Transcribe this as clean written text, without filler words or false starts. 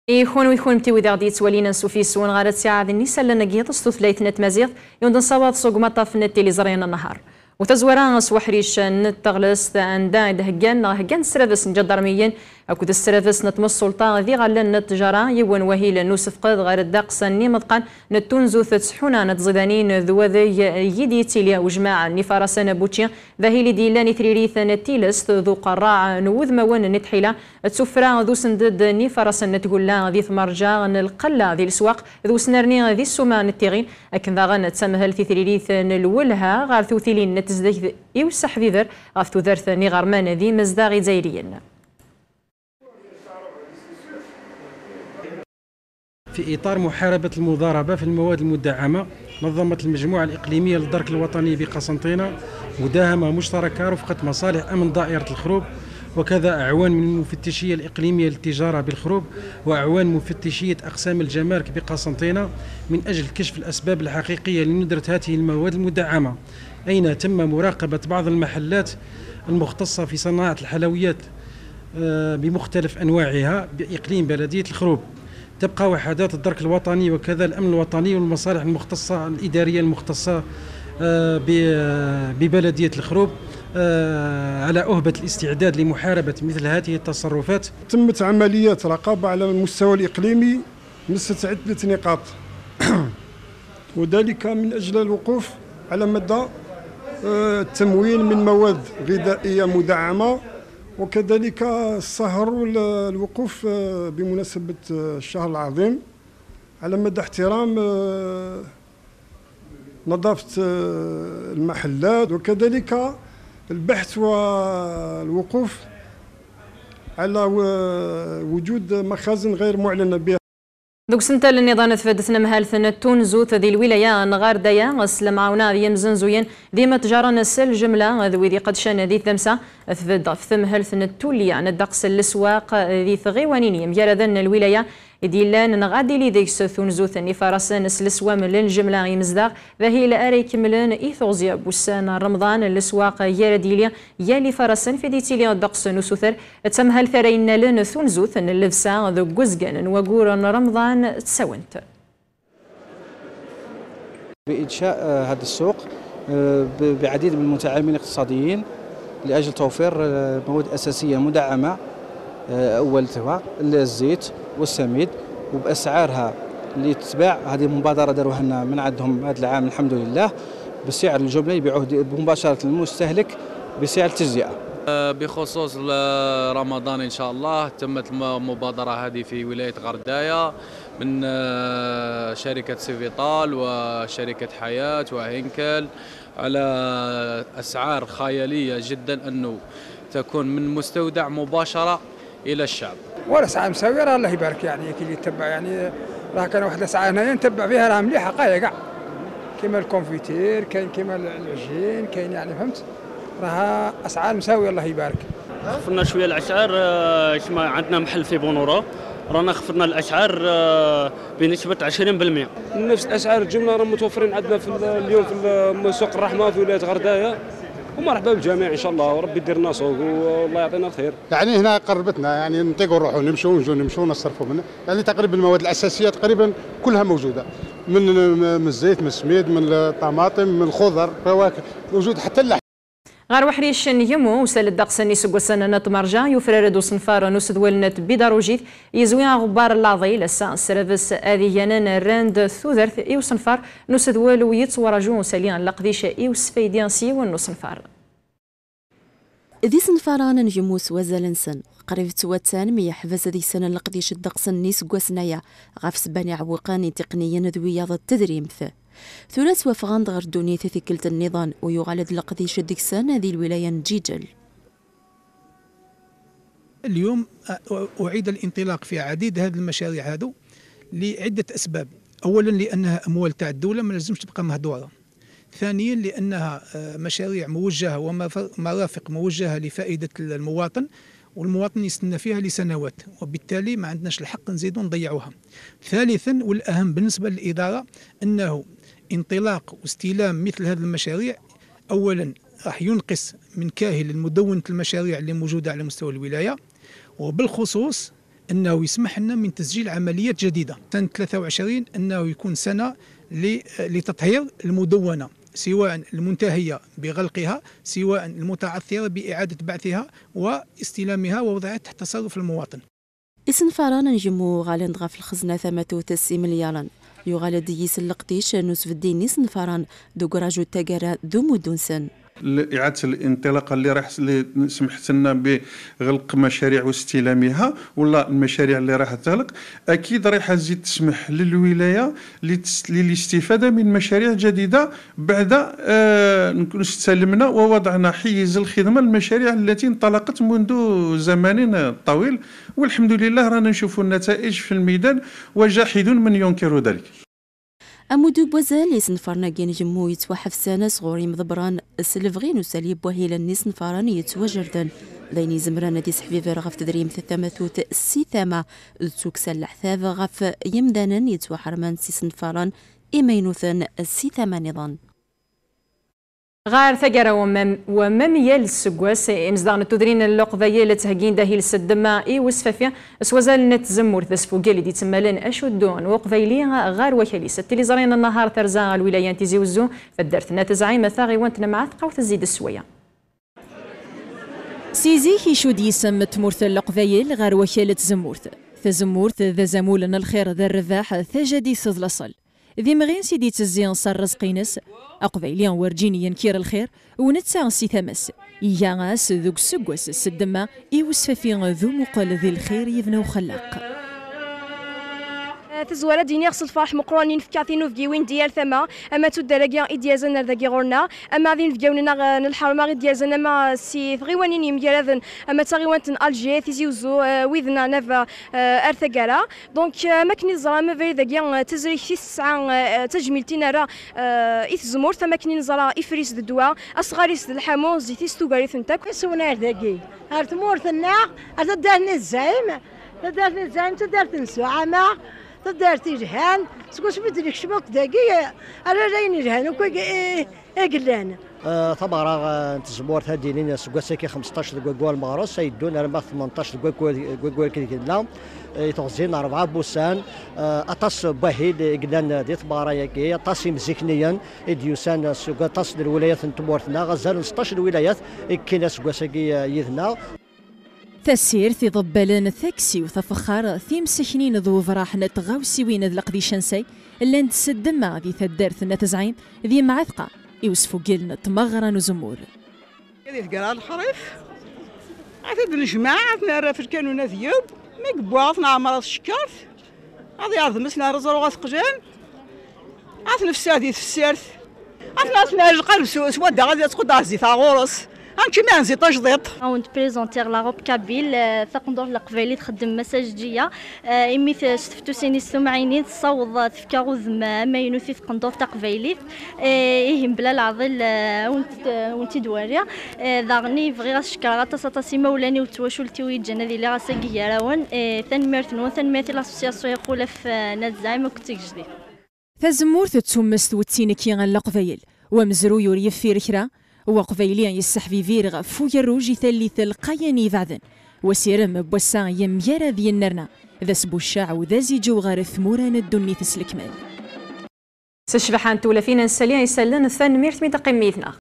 يخون ويخون متي وذا غادي يتولينا نسوفي سوون غارة ساعة النساء لنا قيط ستوثلايت نت مزيغ يوندن صواب سوق مطاف نت اللي زرينا النهار وتزوران سوحريش نت تغلس عندها هجان سرافس جدرميين أكود السرافس نتمس السلطة ذي غالن نتجارة يوان وهيل نوسف قد غير الدقس نيمطقان نتونزو تسحونا نتزدانين ذوذي يدي تيليا وجماعة نفارسان بوتشيا ذهيلي ديلاني ثريريث نتيلس ذو قراع نوذ موان نتحيلا تسفرا ذو سندد نفارسان نتقولا ذي ثمرجا القلة ذي السواق ذو سنرني ذي السوما نتيغين أكن ذا غان تسمهل في ثريريث نلولها غار ثوثيلين نتزدك يوسح ذي ذر غافتو ذرث نغرمان ذي مزداغي زايريين. في إطار محاربة المضاربة في المواد المدعمة نظمت المجموعة الإقليمية للدرك الوطني بقسنطينة مداهمة مشتركة رفقة مصالح أمن دائرة الخروب وكذا أعوان من المفتشية الإقليمية للتجارة بالخروب وأعوان مفتشية أقسام الجمارك بقسنطينة من أجل كشف الأسباب الحقيقية لندرة هذه المواد المدعمة، أين تم مراقبة بعض المحلات المختصة في صناعة الحلويات بمختلف أنواعها بإقليم بلدية الخروب. تبقى وحدات الدرك الوطني وكذا الأمن الوطني والمصالح المختصة الإدارية المختصة ببلدية الخروب على أهبة الاستعداد لمحاربة مثل هذه التصرفات. تمت عمليات رقابة على المستوى الإقليمي مست عدة نقاط وذلك من أجل الوقوف على مدى التموين من مواد غذائية مدعمة وكذلك السهر والوقوف بمناسبة الشهر العظيم على مدى احترام نظافة المحلات وكذلك البحث والوقوف على وجود مخازن غير معلنة بها. دوك سنتا النظام تفادتنا مهالثنا تونزو ذي الولاية نغار دايا اسلم عونا ذي مزنزوين ديما تجارنا السل جملة ذوي ذي قد شان ذي ثمسة ثفد ثم هالثنا التولي عن الدقس الاسواق ذي ثغيوانين يمجال ذن الولاية ديلان نغادي لي ديكس ثونزو ثاني فرسان السلسوا من الجملة يمزداغ ذهي لأري كملان إيثوزيا بوسان رمضان الاسواق يارديليا يالي فرسان في ديتيليا الدقس نسوثر تم هالثرين لن ثونزو ثن اللبسة ذو جزجان وقورا رمضان تساونت. بإنشاء هذا السوق بعديد من المتعاملين الاقتصاديين لأجل توفير مواد أساسية مدعمة أولها الزيت والسميد وبأسعارها اللي تتباع. هذه مبادرة داروها لنا من عندهم هذا العام الحمد لله بسعر الجملة يبيعوه مباشرة للمستهلك بسعر التجزئة. بخصوص رمضان إن شاء الله تمت المبادرة هذه في ولاية غرداية من شركة سيفيطال وشركة حياة وهينكل على أسعار خيالية جدا أنه تكون من مستودع مباشرة إلى الشعب. والاسعار مساويه راه الله يبارك يعني كي يتبع يعني راه كان واحد الاسعار هنايا نتبع فيها راه مليحه قايه كاع كيما الكونفيتير كاين كيما العجين كاين يعني فهمت راه اسعار مساويه الله يبارك. خفضنا شويه الاسعار كما عندنا محل في بونورا رانا خفضنا الاسعار بنسبه 20%. نفس اسعار الجمله راه متوفرين عندنا في اليوم في سوق الرحمه في ولايه غردايه ومرحبا بالجميع ان شاء الله وربي يدير لنا سوق والله يعطينا الخير. يعني هنا قربتنا يعني نطيقوا نروحوا نمشوا ونجوا نمشوا نصرفوا منه يعني تقريبا المواد الاساسيه تقريبا كلها موجوده من الزيت من السميد من الطماطم من الخضر فواكه موجود حتى اللحم. غار وحريش يمو وسال الدقسني سوق سنة مرجع يفرد صنفار نسدولنت بداروجيت يزوي غبار اللاضي لسا سرفس اذيانان راند ثوذرث ايو صنفار نسدول ويتصور جو ساليان لقديش ايو سفيديان سي والنصنفار ذي صنفاران نجموس وزالنسن قريب تواتان مية حفاز ذي سنة لقديش الدقسن نيس قواسنايا غاف سباني عوقاني تقنيا ذويا ضد التدريم ثلاث وفغان غير دوني ثكلة النظام ويغالد لقديش ديكسان هذه الولاية نجيجل. اليوم أعيد الانطلاق في عديد هذه المشاريع هذو لعدة أسباب. أولا لأنها أموال تاع الدولة ما لازمش تبقى مهدورة. ثانيا لأنها مشاريع موجهة ومرافق موجهة لفائدة المواطن والمواطن يستنى فيها لسنوات وبالتالي ما عندناش الحق نزيدوا نضيعوها. ثالثا والأهم بالنسبة للإدارة أنه انطلاق واستلام مثل هذه المشاريع أولا راح ينقص من كاهل المدونة المشاريع اللي موجودة على مستوى الولاية وبالخصوص أنه يسمح لنا من تسجيل عمليات جديدة. سنة 23 أنه يكون سنة لتطهير المدونة، سواء المنتهية بغلقها سواء المتعثرة بإعادة بعثها واستلامها ووضعها تحت تصرف المواطن. إسن فاران نجمو غالين في الخزنة 8 مليارا يغالد يسن لقديش نوسف الدين نسن فاران دو كراجو تاقرا دو مدن سن إعادة الانطلاقة اللي سمحت لنا بغلق مشاريع واستلامها ولا المشاريع اللي راح تغلق أكيد راح تزيد تسمح للولاية للاستفادة من مشاريع جديدة بعد نكون استلمنا ووضعنا حيز الخدمة للمشاريع التي انطلقت منذ زمان طويل، والحمد لله رانا نشوفوا النتائج في الميدان وجاحد من ينكر ذلك. أمودو بوزال يسنفرنا كين جمو يتوحف سنة صغوري مضبران السلفغين وساليب وهيلا الناس نفران يتوجردن لين زمران دي سحفيفي غف تدريم ثمثوت السيثامة التوكس الحثاف غف يمدانا يتوحرمان سيسنفران إيمينوثن السيثامة نظام غار ثقرة ومميال السقواس إمزدان التدرين اللقضية لتهجين داهي السدما إي وسفافيا سوازال نتزمور تسفوقي دي تمالين أشدون وقضيليها غار وكاليس التلي زرينا النهار ترزاغ الولايات تزيوزو فدرت نتزعيم ثاغي وانت نمعثقة وتزيد السوية سيزي هيشود يسم تمورث اللقضية غار وكالة زمورث ثزمورث ذا زمولنا الخير ذا الرباح ثجدي ثظلصل ذي مغين سيدي تزيان صار رزقينس أقضيليان ورجيني ينكير الخير ونتسان سي ثمس يانغاس ذوك سقوس السدما إيوسفافين ذو مقال ذي الخير يبنو خلاق تزوالة ديني غسل فرح مقرانين في كاثينو في جيوين ديال ثما أما تدرجيان إديازنا ذا جيرنا أما ذين في جيونا الحرمة إديازنا ما سي غيوانين يمجرذن أما تغيوان ألجي تزيوزو ويذنا نفا أرثجارا دونك ما كني زرا في ذا جيان تزري في الساعة تجميلتنا را إثزمور ثما كني زرا إفريس الدواء أصغريس الحمو زيتيس توغاريث نتاك سونار ذاكي أرتمورث الناق أتدارني الزعيم تدارت نسوع ما تدارت جهان سكوش بدريك شبوك داكي انا رايني جهان وكي قلان طبعا تزمور هادينين سكوسكي 15 كوال مغروس سيدون انا 18 كوال كيلا يتغزين 4 بوسان اطاس باهيد قلان دي طبارايكي اطاس مزيكنيا ديوسان سوكا اطاس الولايات نتمورتنا غزال 16 ولايات كاين سكوسكي يذنا تسير في ضبالان الثاكسي وثفخار ثيم سكنين ذو فراح نتغاوسي وين ذلق دي شنسي اللي نتسدما ذي ثدارث نتزعيم ذي معثقة يوسفو قيلنا تمغران وزمور هذه تقرا الحريف عثد الجماعة عثنا في الكانون ذيوب مقبواطنا عمرات الشكارث هذه عرض مسنا رزر وغاثقجان عثنا في السادي في السيرث عثنا القلب سودا غادي تقود عزي ثاغورس أنت ما نزيد تجديد. أونت بريزونتير لاغوب كابيل ثقندور القبيلي تخدم مساجدية إمي ستفتو سيني السمعينين تصوض تفكاغو ذما ما ينوثي ثقندور تقبيلي إيهم بلا العضل ونتي دواريا ذاغني بغي غاشكر غاتصاطاسي مولاني وتواشولتي ويجانا ذي لي غاساكي يراون ثان ميرثنو ثان ميرثي لاسوسياسيون يقول في ناد زعيم وكتيك جديد. ثازمور تتسمست وتسينكي غن القبيل ومزرو يوريف في ركرا وقبيليا يسحفي فيرغ فويا روجي ثالث القايني بعدن وسيرم بوسان يميارا ذي النرنا ذا سبو الشاع وذا زيجو غار ثموران الدني تسلكمال سشبحان تولا فينا نساليا يسالن الثان ميرت ميتا قميتنا